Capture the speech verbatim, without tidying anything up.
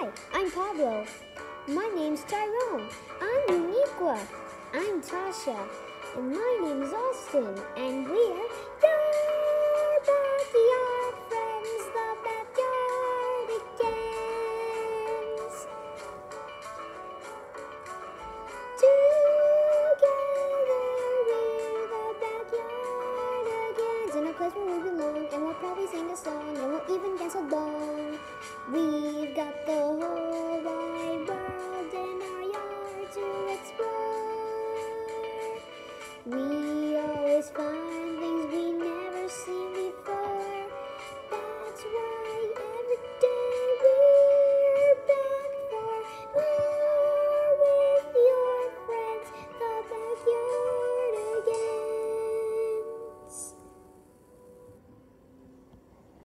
Hi, I'm Pablo. My name's Tyrone. I'm Uniqua. I'm Tasha. And my name's Austin. And we're